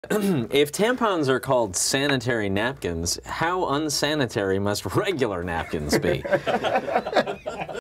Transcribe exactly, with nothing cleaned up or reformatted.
If tampons are called sanitary napkins, how unsanitary must regular napkins be?